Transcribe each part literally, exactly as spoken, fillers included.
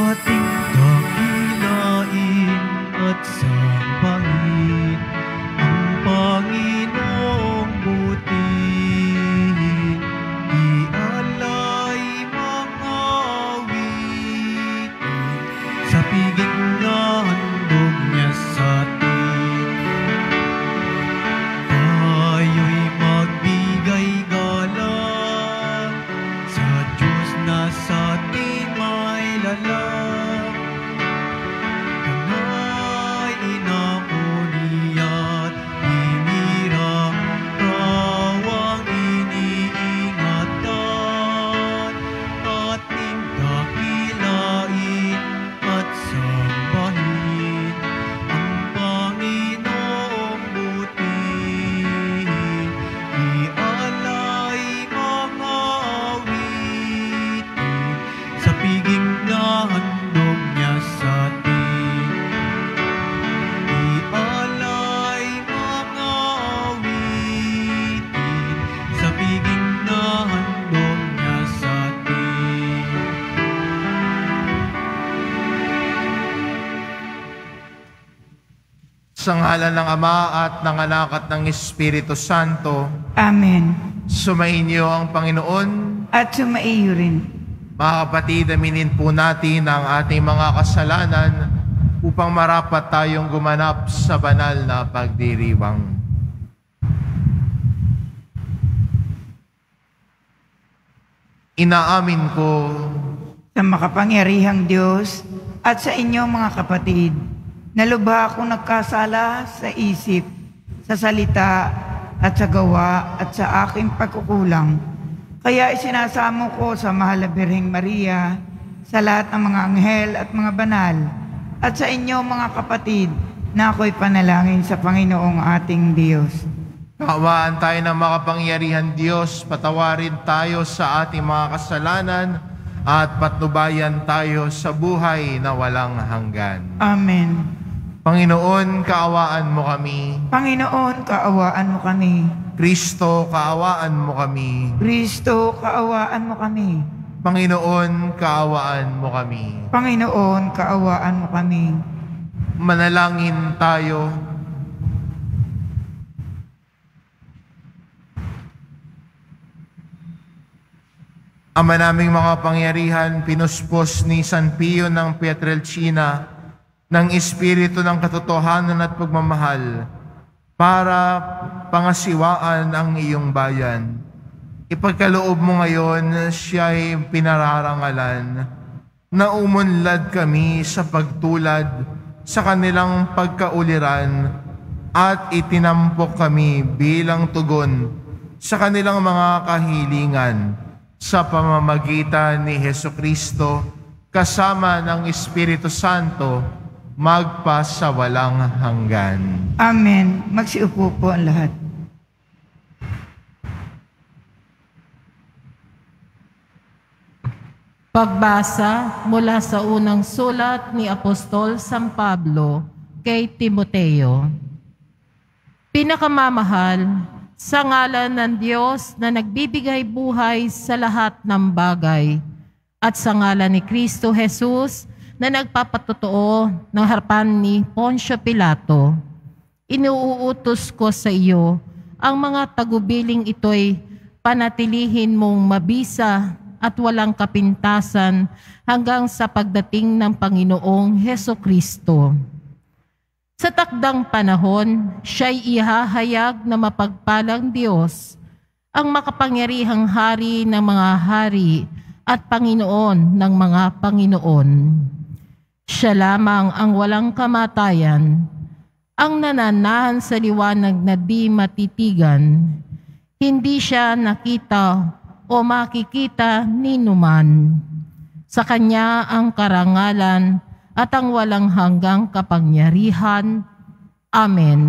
ating dakilain at sambahin ang Panginoong butihin. Ialay mga awitin sa piging na handog niya sa atin. Tayo'y magbigay galang sa Diyos na sa ating may lalang. Kanay inauniat, hinirang rawang iniingatan, ating dakilain at sambahin ang Panginoong butihin. Ialay mga awitin sa piging na handog niya sa atin. Ialay mga awitin sa piging na handog niya sa atin. Sa ngalan ng Ama at ng Anak at ng Espiritu Santo, Amen. sumainyo ang Panginoon. At sumaiyo rin. Mga kapatid, aminin po natin ang ating mga kasalanan upang marapat tayong gumanap sa banal na pagdiriwang. Inaamin ko Sa makapangyarihang Diyos at sa inyong mga kapatid, na lubha akong nagkasala sa isip, sa salita at sa gawa at sa aking pagkukulang. Kaya isinasamo ko sa mahal na Birheng Maria, sa lahat ng mga anghel at mga banal, at sa inyong mga kapatid, na ako'y panalangin sa Panginoong ating Diyos. kaawaan tayo ng makapangyarihan Diyos, patawarin tayo sa ating mga kasalanan at patnubayan tayo sa buhay na walang hanggan. Amen. Panginoon, kaawaan mo kami. Panginoon, kaawaan mo kami. Kristo, kaawaan mo kami. Kristo, kaawaan mo kami. Panginoon, kaawaan mo kami. Panginoon, kaawaan mo kami. Manalangin tayo. Ama naming makapangyarihan, pinuspos ni San Pio ng Pietrelcina ng Espiritu ng katotohanan at pagmamahal para pangasiwaan ang iyong bayan. Ipagkaloob mo ngayon siya'y pinararangalan na umunlad kami sa pagtulad sa kanilang pagkauliran at itinampok kami bilang tugon sa kanilang mga kahilingan sa pamamagitan ni Hesukristo kasama ng Espiritu Santo magpa sa walang hanggan. Amen. Magsiupo po ang lahat. Pagbasa mula sa unang sulat ni Apostol San Pablo kay Timoteo. Pinakamamahal, sa ngalan ng Diyos na nagbibigay buhay sa lahat ng bagay, at sa ngalan ni Kristo Jesus na nagpapatotoo ng harapan ni Poncio Pilato, inuutos ko sa iyo ang mga tagubiling ito'y panatilihin mong mabisa at walang kapintasan hanggang sa pagdating ng Panginoong Hesukristo. Sa takdang panahon, siya'y ihahayag na mapagpalang Diyos, ang makapangyarihang hari ng mga hari at Panginoon ng mga Panginoon. Siya lamang ang walang kamatayan, ang nananahan sa liwanag na di matitigan. Hindi siya nakita o makikita ni numan. Sa kanya ang karangalan at ang walang hanggang kapangyarihan. Amen.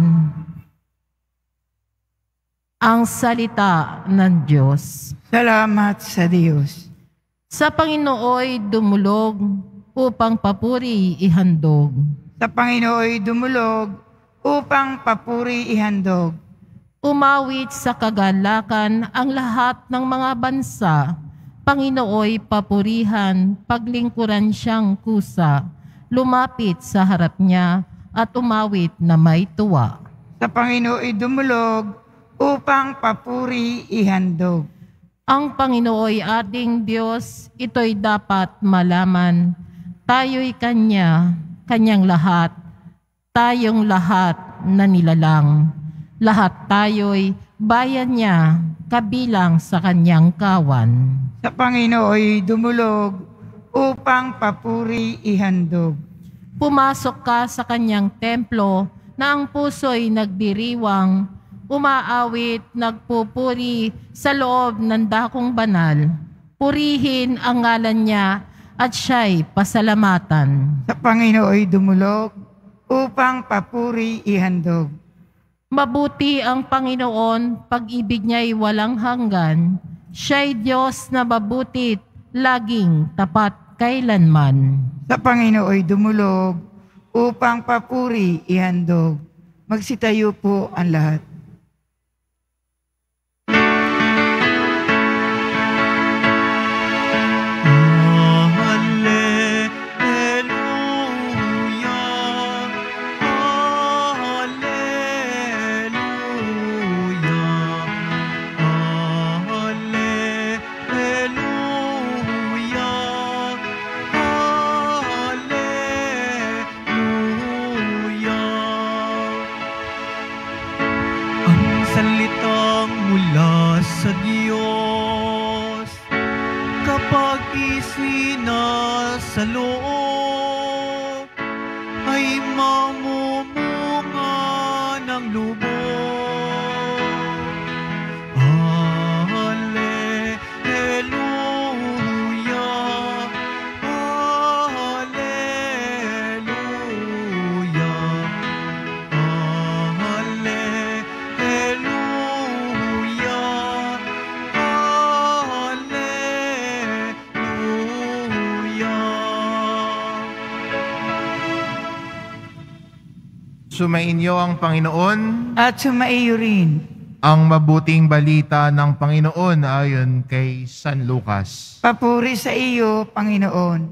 Ang salita ng Diyos. Salamat sa Diyos. Sa Panginooy dumulog upang papuri ihandog. Sa Panginooy dumulog upang papuri ihandog. Umawit sa kagalakan ang lahat ng mga bansa, Panginooy papurihan, paglingkuran siyang kusa, lumapit sa harap niya at umawit na may tuwa. Sa Panginooy dumulog upang papuri ihandog. Ang Panginooy ating Diyos, ito'y dapat malaman. Tayo'y Kanya, Kanyang lahat, tayong lahat na nilalang. Lahat tayo'y bayan niya, kabilang sa Kanyang kawan. Sa Panginooy dumulog upang papuri ihandog. Pumasok ka sa Kanyang templo na ang puso'y nagdiriwang, umaawit, nagpupuri sa loob ng dakong banal. Purihin ang ngalan niya at siya'y pasalamatan. Sa Panginooy dumulog upang papuri ihandog. Mabuti ang Panginoon, pag-ibig niya'y walang hanggan. Siya'y Diyos na mabutit, laging tapat kailanman. Sa Panginooy dumulog upang papuri ihandog. Magsitayo po ang lahat. Sa Diyos, kapag isinasalo, ay mamumunga ng lubos. Hallelujah, Sumainyo ang Panginoon. At sumaiyo rin. Ang mabuting balita ng Panginoon ayon kay San Lucas. Papuri sa iyo, Panginoon.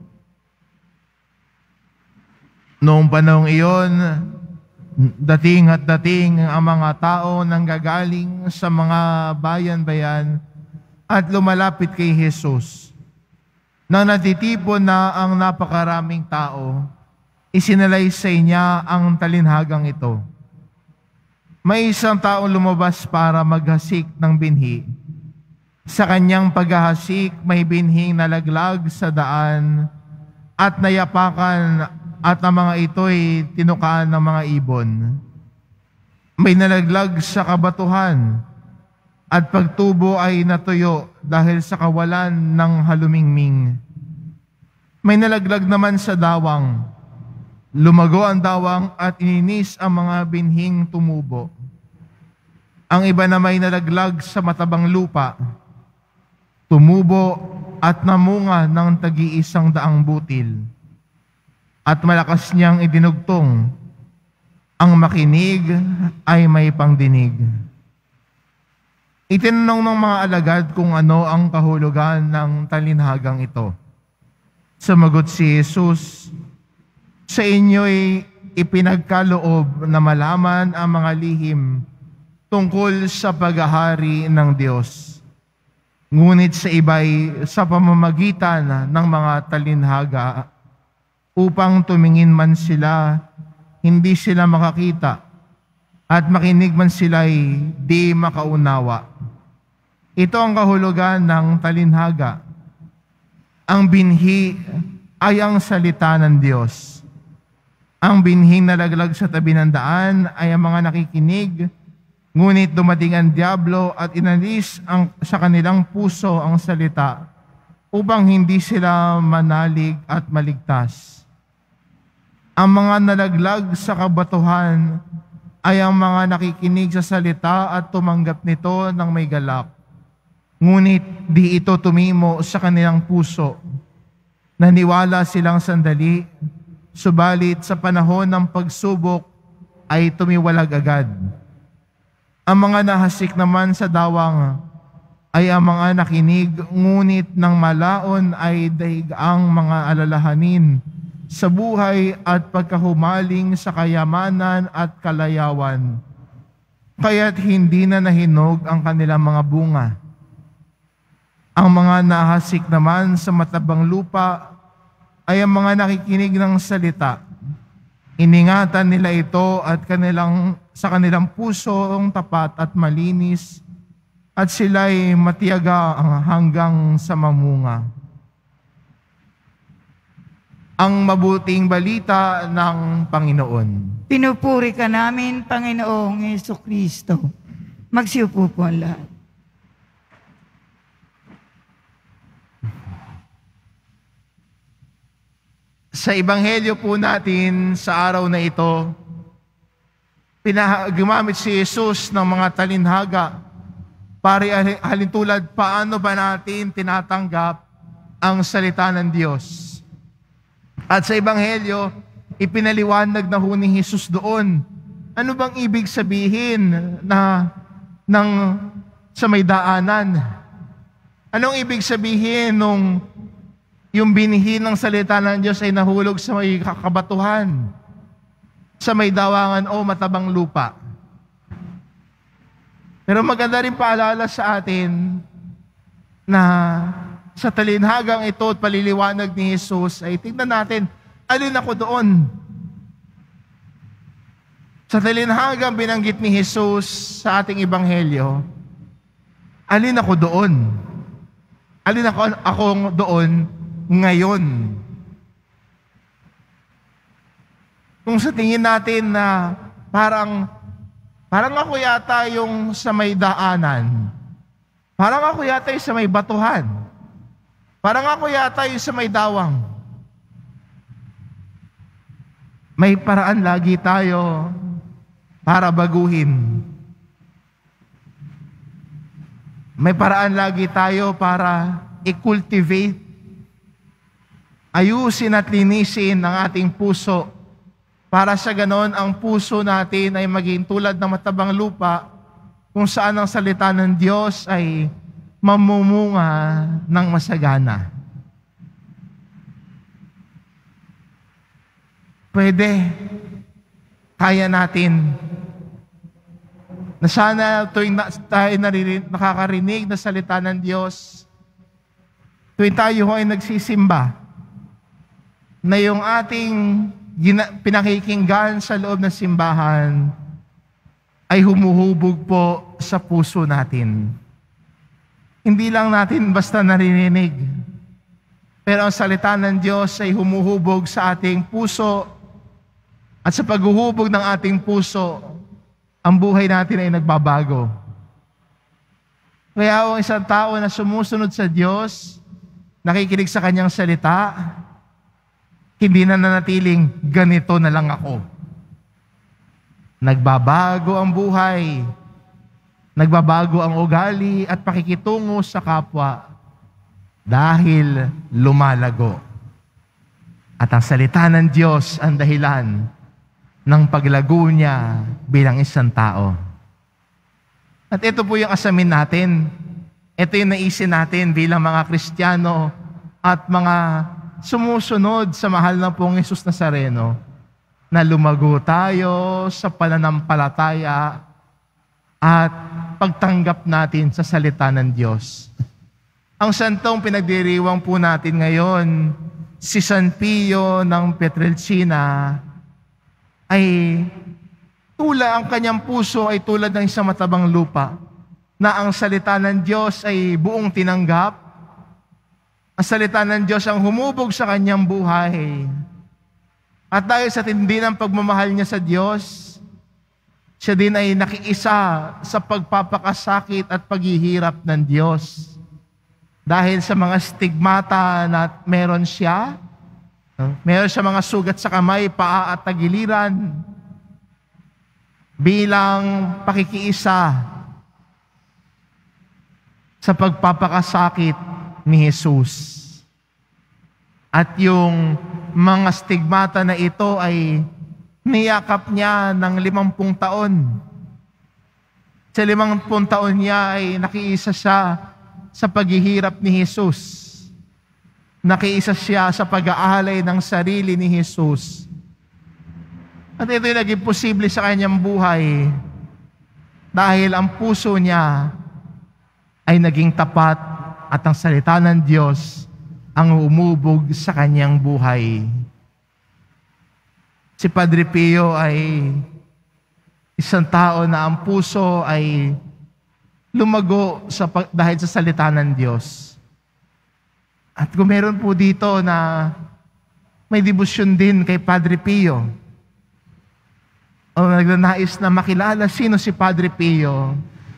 Noong panahong iyon, dating at dating ang mga tao nanggagaling sa mga bayan-bayan at lumalapit kay Jesus. Nang natitipon na ang napakaraming tao, isinalaysay niya ang talinhagang ito. May isang tao lumabas para maghasik ng binhi. Sa kanyang paghahasik, may binhing nalaglag sa daan at nayapakan at ang mga ito'y tinukaan ng mga ibon. May nalaglag sa kabatuhan at pagtubo ay natuyo dahil sa kawalan ng halumingming. May nalaglag naman sa dawang. Lumago ang dawang at ininis ang mga binhing tumubo. Ang iba na may nalaglag sa matabang lupa, tumubo at namunga ng tagi-isang daang butil. At malakas niyang idinugtong, ang makinig ay may pangdinig. Itinanong ng mga alagad kung ano ang kahulugan ng talinhagang ito. Sumagot si Jesus, sa inyo'y ipinagkaloob na malaman ang mga lihim tungkol sa paghahari ng Diyos. Ngunit sa iba'y sa pamamagitan ng mga talinhaga upang tumingin man sila, hindi sila makakita at makinig man sila'y di makaunawa. Ito ang kahulugan ng talinhaga. Ang binhi ay ang salita ng Diyos. Ang binhing nalaglag sa tabi ng daan ay ang mga nakikinig, ngunit dumating ang diablo at inalis ang, sa kanilang puso ang salita upang hindi sila manalig at maligtas. Ang mga nalaglag sa kabatuhan ay ang mga nakikinig sa salita at tumanggap nito ng may galak. Ngunit di ito tumimo sa kanilang puso. Naniwala silang sandali, subalit sa panahon ng pagsubok ay tumiwalag agad. Ang mga nahasik naman sa dawang ay ang mga nakinig, ngunit ng malaon ay daig ang mga alalahanin sa buhay at pagkahumaling sa kayamanan at kalayawan. Kaya't hindi na nahinog ang kanilang mga bunga. Ang mga nahasik naman sa matabang lupa ay ang mga nakikinig ng salita. Iningatan nila ito at kanilang, sa kanilang pusong tapat at malinis, at sila'y matiyaga hanggang sa mamunga. Ang mabuting balita ng Panginoon. Pinupuri ka namin, Panginoong Jesucristo. Magsiupo po ang lahat. Sa Ebanghelyo po natin sa araw na ito, pinah- gumamit si Jesus ng mga talinhaga para halintulad paano ba natin tinatanggap ang salita ng Diyos. At sa Ebanghelyo, ipinaliwanag na ho ni Jesus doon. Ano bang ibig sabihin na ng sa may daanan? Anong ibig sabihin nung yung binhi ng salita ng Diyos ay nahulog sa may kabatuhan, sa may dawangan o matabang lupa? Pero maganda rin paalala sa atin na sa talinhagang ito at paliliwanag ni Jesus ay tingnan natin, alin ako doon? Sa talinhagang binanggit ni Jesus sa ating Ebanghelyo, alin ako doon? Alin ako akong doon ngayon? Kung sa tingin natin na parang parang ako yata yung sa may daanan, parang ako yata yung sa may batuhan, parang ako yata yung sa may dawang. May paraan lagi tayo para baguhin. May paraan lagi tayo para i-cultivate, ayusin at linisin ang ating puso para sa ganon ang puso natin ay maging tulad ng matabang lupa kung saan ang salita ng Diyos ay mamumunga ng masagana. Pwede, kaya natin na sana tuwing na, tayo naririnig, nakakarinig na salita ng Diyos, tuwing tayo ay nagsisimba, na yung ating gina, pinakikinggan sa loob ng simbahan ay humuhubog po sa puso natin. Hindi lang natin basta naririnig, pero ang salita ng Diyos ay humuhubog sa ating puso, at sa paghuhubog ng ating puso, ang buhay natin ay nagbabago. Kaya ang isang tao na sumusunod sa Diyos, nakikinig sa Kanyang salita, hindi na nanatiling ganito na lang ako. Nagbabago ang buhay, nagbabago ang ugali at pakikitungo sa kapwa dahil lumalago. At ang salita ng Diyos ang dahilan ng paglago niya bilang isang tao. At ito po yung asamin natin. Ito yung naisin natin bilang mga Kristiyano at mga sumusunod sa mahal na pong Jesus Nazareno, na lumago tayo sa pananampalataya at pagtanggap natin sa salita ng Diyos. Ang santong pinagdiriwang po natin ngayon, si San Pio ng Pietrelcina, ay tula ang kanyang puso ay tulad ng isang matabang lupa, na ang salita ng Diyos ay buong tinanggap. Ang salita ng Diyos ang humubog sa kanyang buhay. At dahil sa tindi ng pagmamahal niya sa Diyos, siya din ay nakiisa sa pagpapakasakit at paghihirap ng Diyos. Dahil sa mga stigmata na meron siya, meron siya mga sugat sa kamay, paa at tagiliran, bilang pakikiisa sa pagpapakasakit ni Jesus. At yung mga stigmata na ito ay niyakap niya ng limampung taon. Sa limampung taon niya ay nakiisa siya sa paghihirap ni Jesus. Nakiisa siya sa pag-aalay ng sarili ni Jesus. At ito'y naging posible sa kanyang buhay dahil ang puso niya ay naging tapat at ang salita ng Diyos ang umubog sa kanyang buhay. Si Padre Pio ay isang tao na ang puso ay lumago sa, dahil sa salita ng Diyos. At kung meron po dito na may debosyon din kay Padre Pio, o nagnanais na makilala sino si Padre Pio,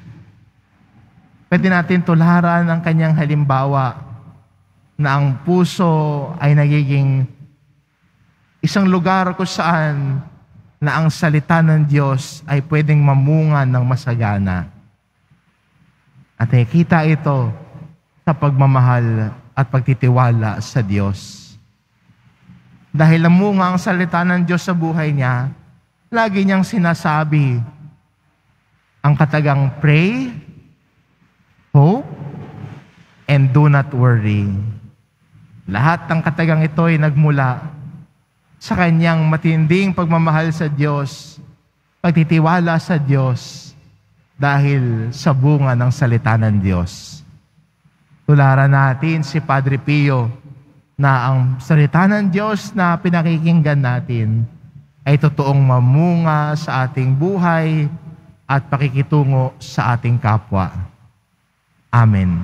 pwede natin tularan ang kanyang halimbawa na ang puso ay nagiging isang lugar kung saan na ang salita ng Diyos ay pwedeng mamunga ng masagana. At nakikita ito sa pagmamahal at pagtitiwala sa Diyos. Dahil namunga ang salita ng Diyos sa buhay niya, lagi niyang sinasabi ang katagang pray, hope, and do not worry. Lahat ng katagang ito ay nagmula sa kanyang matinding pagmamahal sa Diyos, pagtitiwala sa Diyos, dahil sa bunga ng salita ng Diyos. Tularan natin si Padre Pio na ang salita ng Diyos na pinakikinggan natin ay totoong mamunga sa ating buhay at pakikitungo sa ating kapwa. Amen.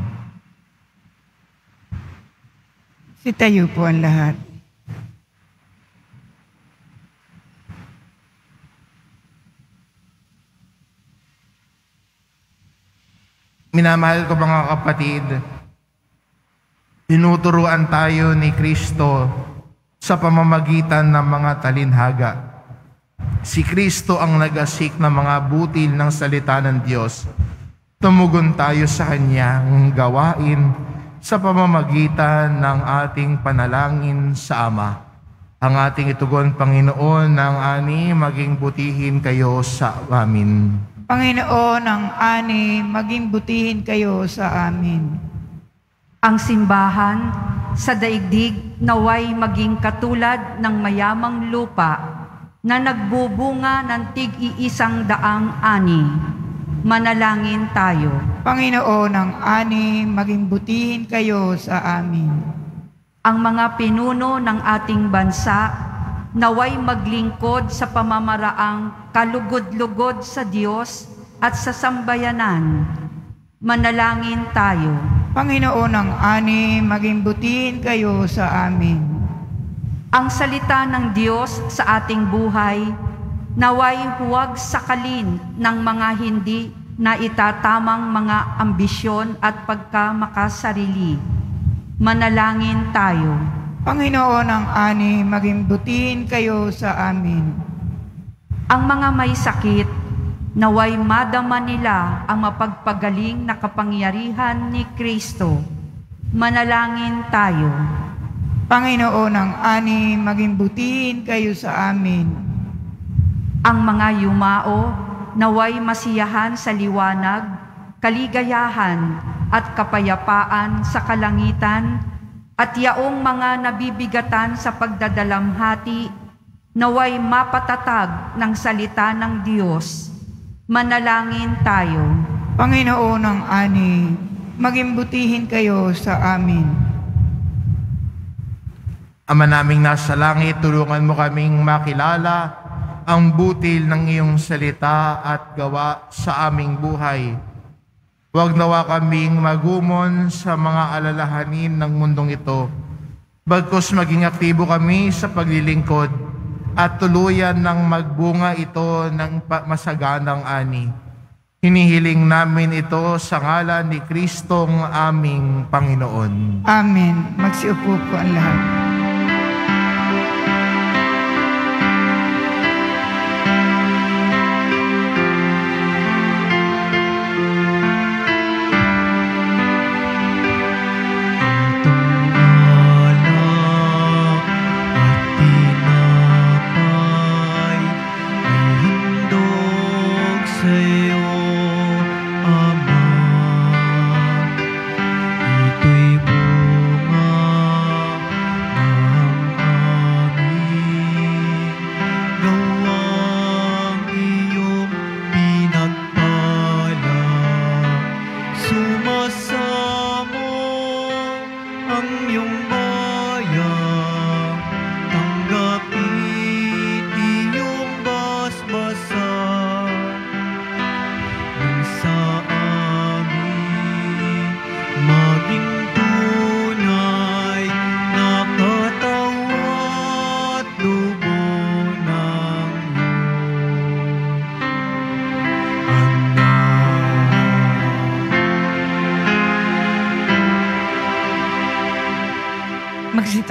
Sitayo po ang lahat. Minamahal ko mga kapatid, tinuturuan tayo ni Kristo sa pamamagitan ng mga talinhaga. Si Kristo ang nag-asik ng mga butil ng salita ng Diyos. Tumugon tayo sa Kanyang gawain sa pamamagitan ng ating panalangin sa Ama. Ang ating itugon, Panginoon, ng ani, maging butihin kayo sa amin. Panginoon, ang ani, maging butihin kayo sa amin. Ang simbahan sa daigdig naway maging katulad ng mayamang lupa na nagbubunga ng tig-iisang daang ani. Manalangin tayo. Panginoon, ang ani, maging butihin kayo sa amin. Ang mga pinuno ng ating bansa naway maglingkod sa pamamaraang kalugod-lugod sa Diyos at sa sambayanan. Manalangin tayo. Panginoon, ang ani, maging butihin kayo sa amin. Ang salita ng Diyos sa ating buhay naway huwag sakalin ng mga hindi na itatamang mga ambisyon at pagkamakasarili. Manalangin tayo. Panginoon, ang ani, maging butihin kayo sa amin. Ang mga may sakit, naway madama nila ang mapagpagaling na kapangyarihan ni Kristo. Manalangin tayo. Panginoon, ang ani, maging butihin kayo sa amin. Ang mga yumao, naway masiyahan sa liwanag, kaligayahan at kapayapaan sa kalangitan, at yaong mga nabibigatan sa pagdadalamhati, naway mapatatag ng salita ng Diyos. Manalangin tayo. Panginoon, ang ani, maging butihin kayo sa amin. Ama naming nasa langit, tulungan mo kaming makilala ang butil ng iyong salita at gawa sa aming buhay. Huwag nawa kaming magumon sa mga alalahanin ng mundong ito, bagkus maging aktibo kami sa paglilingkod at tuluyan ng magbunga ito ng masaganang ani. Hinihiling namin ito sa ngalan ni Kristong aming Panginoon. Amen. Magsiupo po ang lahat.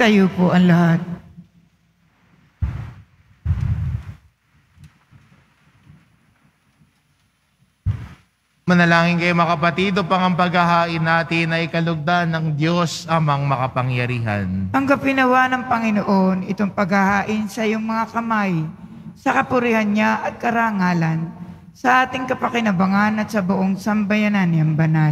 Sitayo po ang lahat. Manalangin kayo mga kapatid, upang ang paghahain natin ay kalugdan ng Diyos amang makapangyarihan. Ang kapinawa ng Panginoon, itong paghahain sa iyong mga kamay, sa kapurihan niya at karangalan, sa ating kapakinabangan at sa buong sambayanan niyang banal.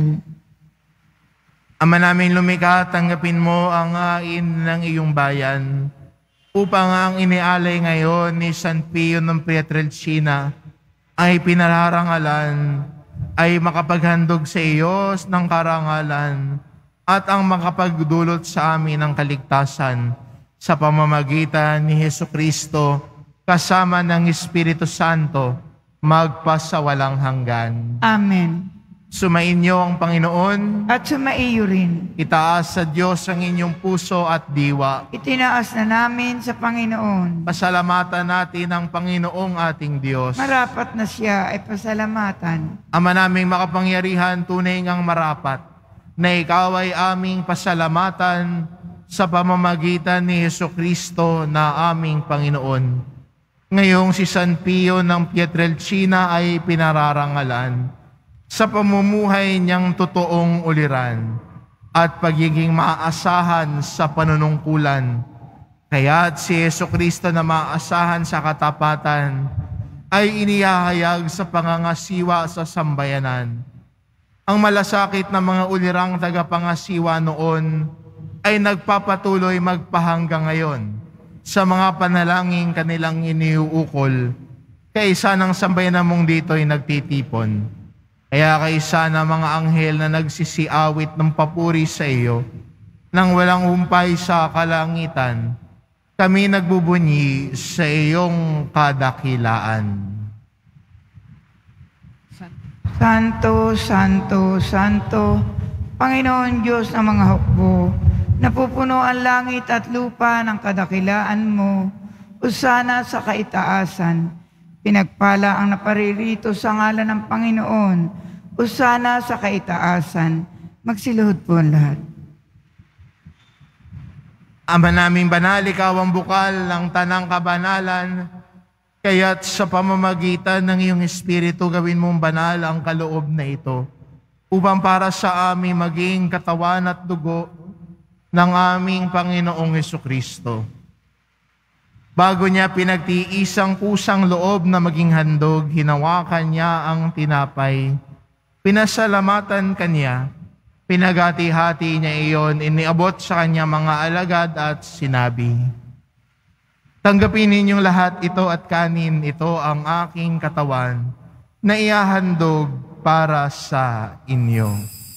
Ama namin lumikha, tanggapin mo ang hain ng iyong bayan, upang ang inialay ngayon ni San Pio ng Pietrelcina ay pinararangalan, ay makapaghandog sa iyo ng karangalan at ang makapagdulot sa amin ng kaligtasan sa pamamagitan ni Hesukristo kasama ng Espiritu Santo magpasawalang hanggan. Amen. Sumainyo ang Panginoon. At sumaiyo rin. Itaas sa Diyos ang inyong puso at diwa. Itinaas na namin sa Panginoon. Pasalamatan natin ang Panginoong ating Diyos. Marapat na siya ay pasalamatan. Ama naming makapangyarihan, tunay ngang marapat na ikaw ay aming pasalamatan sa pamamagitan ni Hesukristo na aming Panginoon. Ngayong si San Pio ng Pietrelcina ay pinararangalan sa pamumuhay niyang totoong uliran at pagiging maaasahan sa panunungkulan. Kaya't si Hesukristo na maaasahan sa katapatan ay inihahayag sa pangangasiwa sa sambayanan. Ang malasakit na mga ulirang tagapangasiwa noon ay nagpapatuloy magpahanggang ngayon sa mga panalangin kanilang iniuukol, kaysa ng sambayanan mong dito'y nagtitipon. Kaya kaysa na mga anghel na nagsisiawit ng papuri sa iyo, nang walang humpay sa kalangitan, kami nagbubunyi sa iyong kadakilaan. Santo, Santo, Santo, Panginoon Diyos ng mga hukbo, napupuno ang langit at lupa ng kadakilaan mo, usana sa kaitaasan. Pinagpala ang naparirito sa ngalan ng Panginoon, usana sa kaitaasan. Magsiluhod po ang lahat. Ama naming banal, ikaw ang bukal ng tanang kabanalan, kaya't sa pamamagitan ng iyong Espiritu gawin mong banal ang kaloob na ito, upang para sa amin maging katawan at dugo ng aming Panginoong Hesukristo. Bago niya pinagtiisang kusang loob na maging handog, hinawakan niya ang tinapay. Pinasalamatan kanya, pinagati-hati niya iyon, iniabot sa kanya mga alagad at sinabi, tanggapin ninyong lahat ito at kanin, ito ang aking katawan na ihahandog para sa inyo.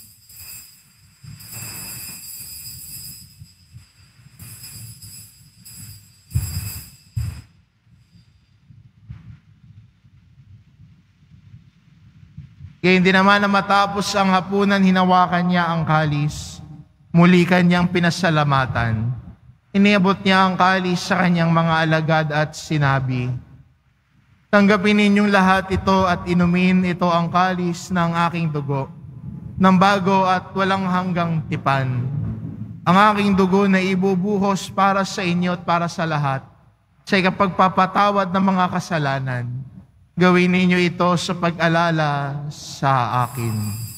Kaya hindi naman na matapos ang hapunan, hinawakan niya ang kalis. Muli kanyang pinasalamatan. Iniabot niya ang kalis sa kanyang mga alagad at sinabi, tanggapin ninyong lahat ito at inumin, ito ang kalis ng aking dugo, ng bago at walang hanggang tipan. Ang aking dugo na ibubuhos para sa inyo at para sa lahat, sa ikapagpapatawad ng mga kasalanan. Gawin ninyo ito sa pag-alala sa akin.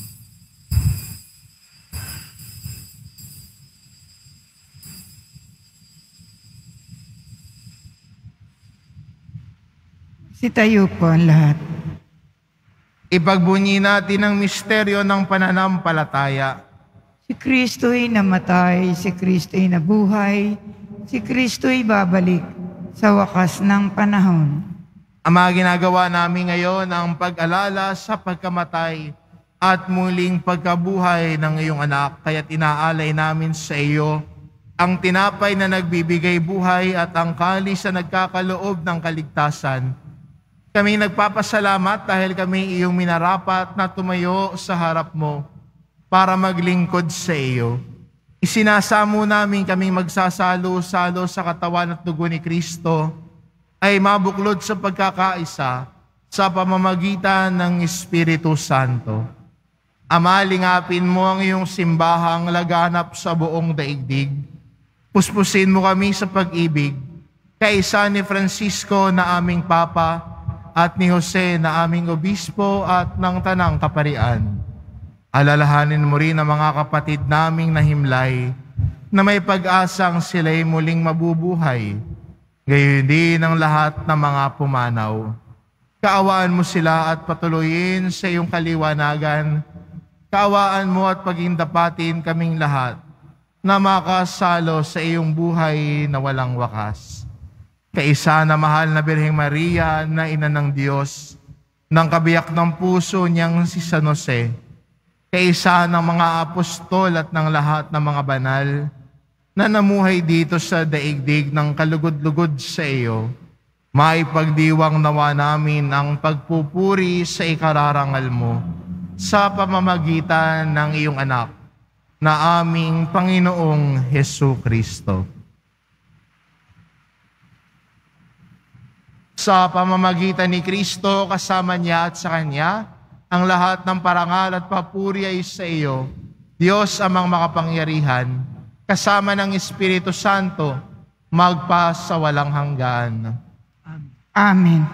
Sitayo po ang lahat. Ipagbunyi natin ang misteryo ng pananampalataya. Si Kristo'y namatay, si Kristo'y nabuhay, si Kristo'y babalik sa wakas ng panahon. Ama, ginagawa namin ngayon ang pag-alala sa pagkamatay at muling pagkabuhay ng iyong anak, kaya't inaalay namin sa iyo ang tinapay na nagbibigay buhay at ang kalis na nagkakaloob ng kaligtasan. Kami nagpapasalamat dahil kami iyong minarapat na tumayo sa harap mo para maglingkod sa iyo. Isinasamo namin kaming magsasalo-salo sa katawan at dugo ni Kristo ay mabuklod sa pagkakaisa sa pamamagitan ng Espiritu Santo. Ama, lingapin mo ang iyong simbahang laganap sa buong daigdig. Puspusin mo kami sa pag-ibig, kaisa ni Francisco na aming Papa at ni Jose na aming Obispo at ng Tanang Kaparian. Alalahanin mo rin ang mga kapatid naming nahimlay na may pag-asang sila'y muling mabubuhay. Gayon din ang lahat ng mga pumanaw. Kaawaan mo sila at patuloyin sa iyong kaliwanagan. Kaawaan mo at pagindapatin kaming lahat na makasalo sa iyong buhay na walang wakas. Kaisa na mahal na Birheng Maria na ina ng Diyos, ng kabiyak ng puso niyang si San Jose, kaisa ng mga apostol at ng lahat ng mga banal na namuhay dito sa daigdig ng kalugod-lugod sa iyo, maipagdiwang nawa namin ang pagpupuri sa ikararangal mo sa pamamagitan ng iyong anak na aming Panginoong Hesu Kristo. Sa pamamagitan ni Kristo, kasama niya at sa Kanya, ang lahat ng parangal at papuri ay sa iyo, Diyos amang makapangyarihan, kasama ng Espiritu Santo, magpa sa walang hanggan. Amen.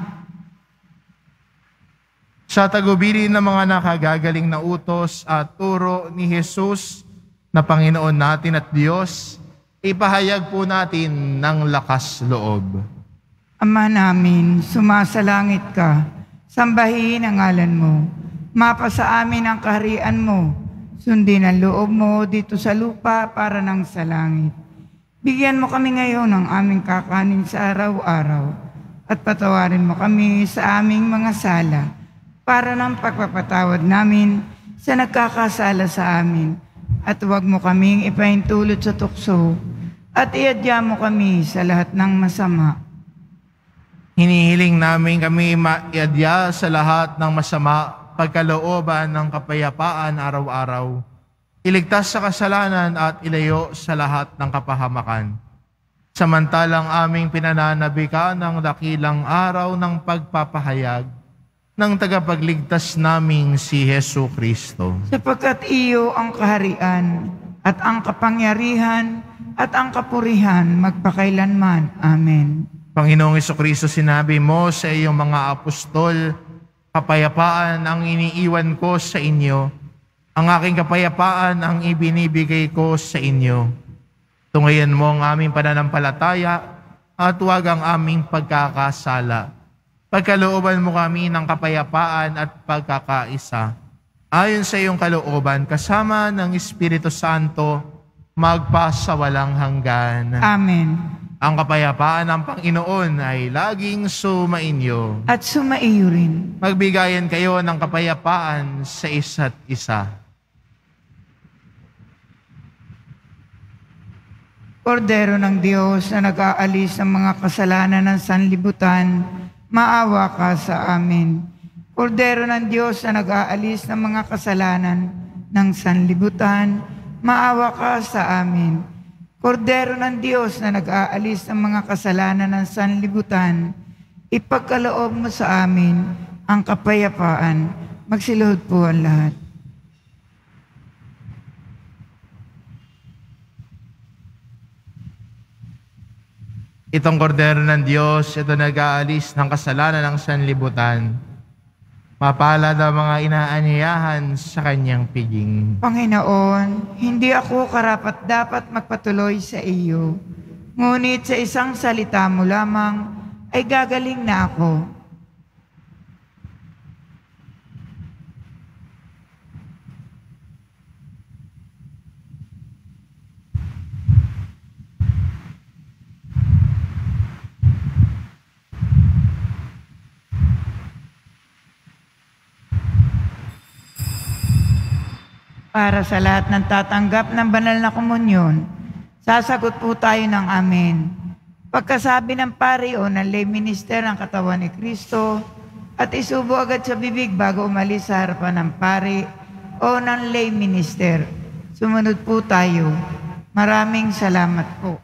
Sa tagubilin ng mga nakagagaling na utos at turo ni Jesus na Panginoon natin at Diyos, ipahayag po natin ng lakas loob. Ama namin, sumasalangit ka, sambahin ang ngalan mo. Mapasa amin ang kaharian mo. Sundin ang loob mo dito sa lupa para nang sa langit. Bigyan mo kami ngayon ng aming kakanin sa araw-araw at patawarin mo kami sa aming mga sala para ng pagpapatawad namin sa nagkakasala sa amin. At huwag mo kaming ipahintulot sa tukso at iadya mo kami sa lahat ng masama. Hinihiling namin kami maiadya sa lahat ng masama, pagkalooban ng kapayapaan araw-araw, iligtas sa kasalanan at ilayo sa lahat ng kapahamakan. Samantalang aming pinananabikan ng dakilang araw ng pagpapahayag ng tagapagligtas naming si Hesu Kristo. Sapagkat iyo ang kaharian at ang kapangyarihan at ang kapurihan magpakailanman. Amen. Panginoong Jesucristo, sinabi mo sa iyong mga apostol, kapayapaan ang iniiwan ko sa inyo, ang aking kapayapaan ang ibinibigay ko sa inyo. Tungayan mo ang aming pananampalataya at huwag ang aming pagkakasala. Pagkalooban mo kami ng kapayapaan at pagkakaisa. Ayon sa iyong kalooban, kasama ng Espiritu Santo, magpa sa walang hanggan. Amen. Ang kapayapaan ng Panginoon ay laging sumainyo. At sumaiyo rin. Magbigayan kayo ng kapayapaan sa isa't isa. Kordero ng Diyos na nag-aalis ng mga kasalanan ng sanlibutan, maawa ka sa amin. Kordero ng Diyos na nag-aalis ng mga kasalanan ng sanlibutan, maawa ka sa amin. Kordero ng Diyos na nag-aalis ng mga kasalanan ng sanlibutan, ipagkaloob mo sa amin ang kapayapaan. Magsiluhod po ang lahat. Itong kordero ng Diyos, ito nag-aalis ng kasalanan ng sanlibutan. Mapalad ang mga inaanyayahan sa kanyang piging. Panginoon, hindi ako karapat-dapat magpatuloy sa iyo. Ngunit sa isang salita mo lamang ay gagaling na ako. Para sa lahat ng tatanggap ng banal na komunyon, sasagot po tayo ng amen. Pagkasabi ng pari o ng lay minister ng katawan ni Kristo at isubo agad sa bibig bago umalis sa harapan ng pari o ng lay minister. Sumunod po tayo. Maraming salamat po.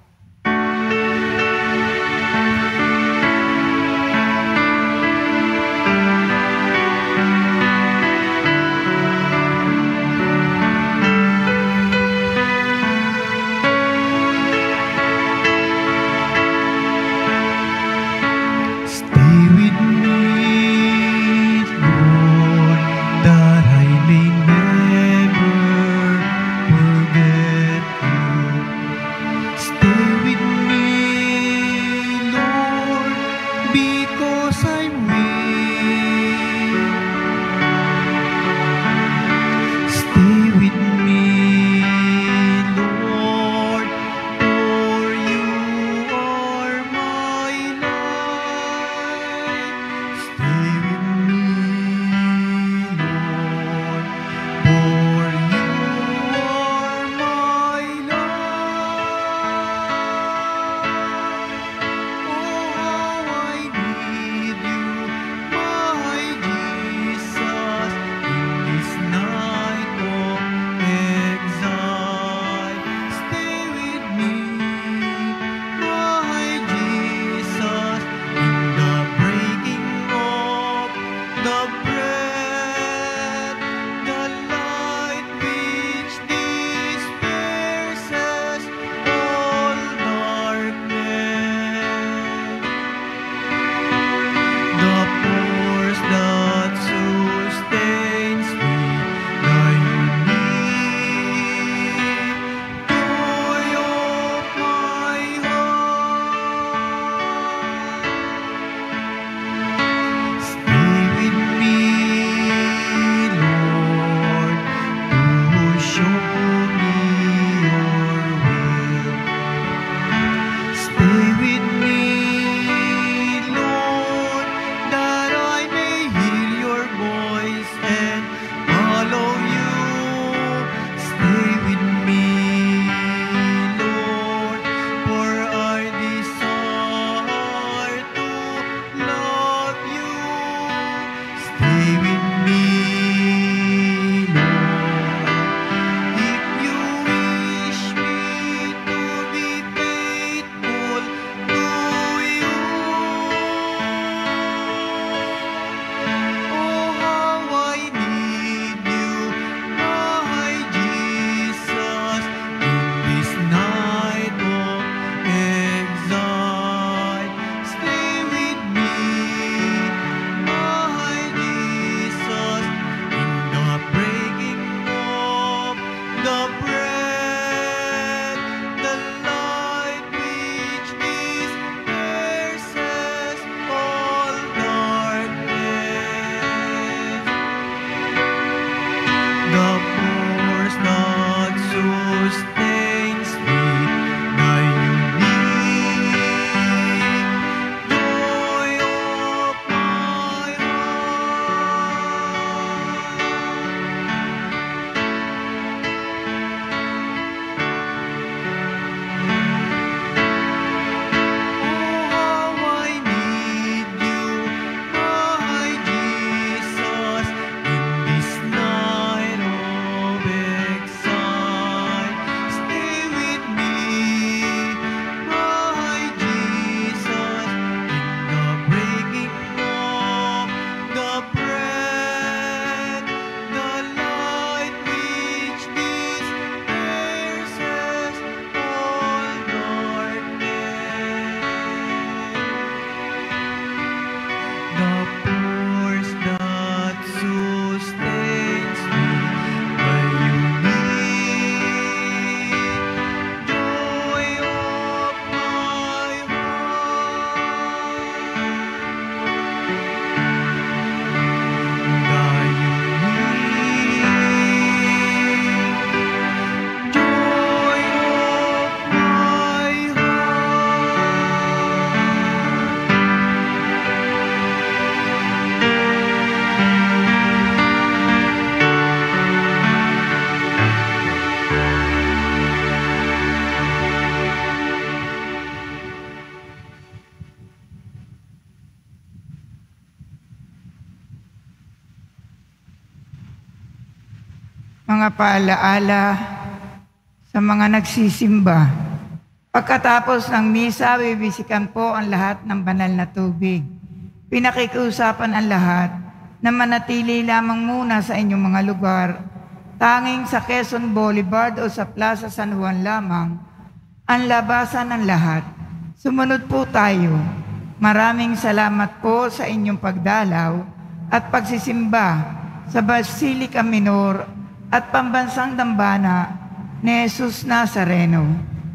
mga paalaala sa mga nagsisimba. Pagkatapos ng misa, bibisikan po ang lahat ng banal na tubig. Pinakikiusapan ang lahat na manatili lamang muna sa inyong mga lugar. Tanging sa Quezon Boulevard o sa Plaza San Juan lamang ang labasan ng lahat. Sumunod po tayo. Maraming salamat po sa inyong pagdalaw at pagsisimba sa Basilica Minor at Pambansang Dambana ni Jesus Nazareno.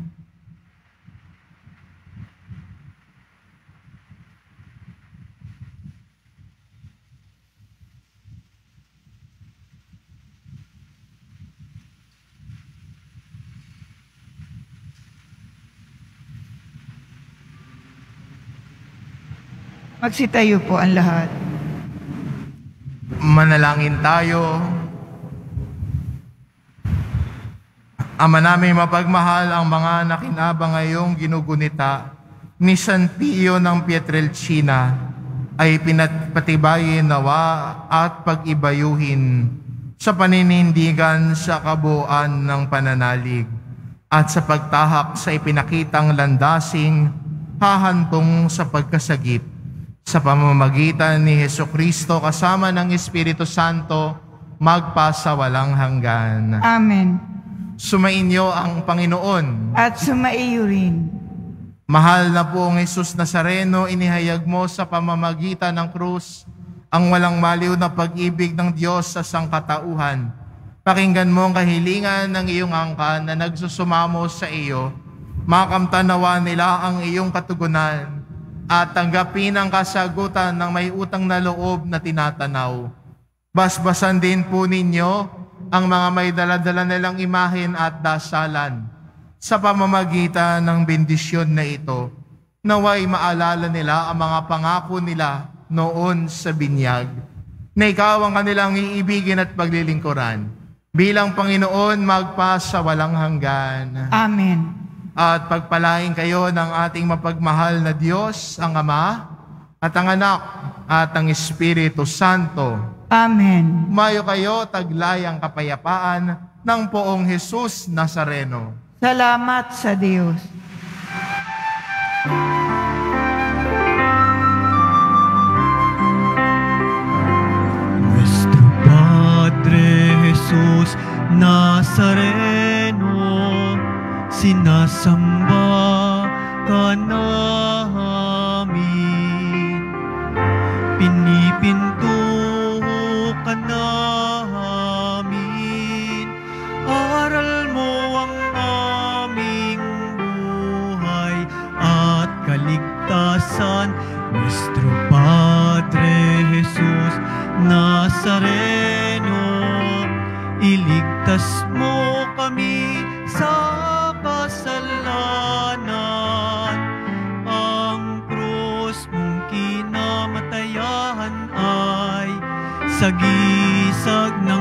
Magsitayo po ang lahat. Manalangin tayo. Ama namin mapagmahal, ang mga nakinabang ngayong ginugunita ni San Pio ng Pietrelcina ay pinatpatibayin nawa at pag-ibayuhin sa paninindigan sa kabuuan ng pananalig at sa pagtahak sa ipinakitang landasing hahantong sa pagkasagip sa pamamagitan ni Hesukristo kasama ng Espiritu Santo magpasawalang hanggan. Amen. Sumainyo ang Panginoon. At sumaiyo rin. Mahal na poong Jesus Nazareno, inihayag mo sa pamamagitan ng krus ang walang maliw na pag-ibig ng Diyos sa sangkatauhan. Pakinggan mo ang kahilingan ng iyong angkan na nagsusumamo sa iyo. Makamtanawa nila ang iyong katugunan at tanggapin ang kasagutan ng may utang na loob na tinatanaw. Basbasan din po ninyo ang mga may daladala nilang imahen at dasalan. Sa pamamagitan ng bendisyon na ito, naway maalala nila ang mga pangako nila noon sa binyag, na ikaw ang kanilang iibigin at paglilingkuran. Bilang Panginoon, magpas sa walang hanggan. Amen. At pagpalain kayo ng ating mapagmahal na Diyos, ang Ama, at ang Anak, at ang Espiritu Santo. Amen. Mayo kayo, taglay ang kapayapaan ng poong Jesus Nazareno. Salamat sa Diyos. Nuestro Padre Jesus Nazareno, sinasamba ka namin, pinipinto ka namin, aral mo ang aming buhay at kaligtasan. Nuestro Padre Jesus Nazareno, iligtas mo kami sa kasalanan. Ang krus mong kinamatayan ay sagisag ng